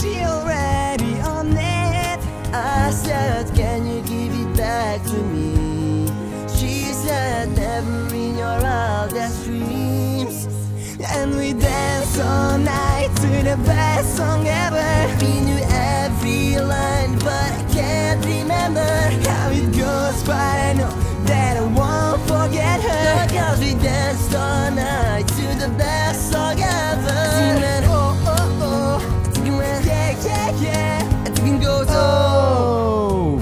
she already on it. I said, can you give it back to me? She said, never in your wildest dreams. And we danced all night to the best song ever. We knew every line, but I can't remember how it goes, but I know that I won't forget her. Cause we danced all night to the best song ever. Singing, oh, oh, oh, I think it went, yeah, yeah, yeah, I think it goes, oh.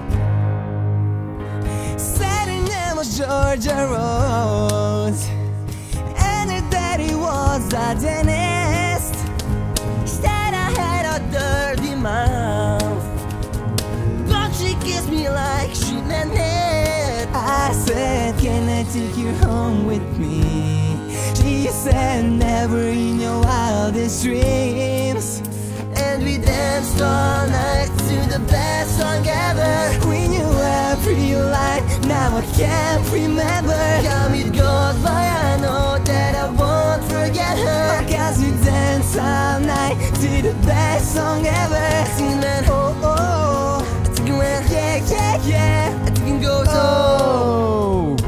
Saturday name was Georgia Rose, and her daddy was a dentist. Said I had a dirty mouth, but she kissed me like she meant it. I said, can I take you home with me? She said, never in your wildest dreams. And we danced all night to the best song ever. We knew every line, now I can't remember how it goes, but I know that I won't forget her. Cause we danced all night to the best song ever. Singing, oh, oh, oh, I think it went, yeah, yeah, yeah, I think it goes, oh.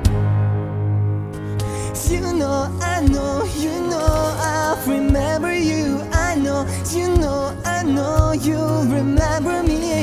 You know, I know, you know, I'll remember you. I know, you know, I know you'll remember me.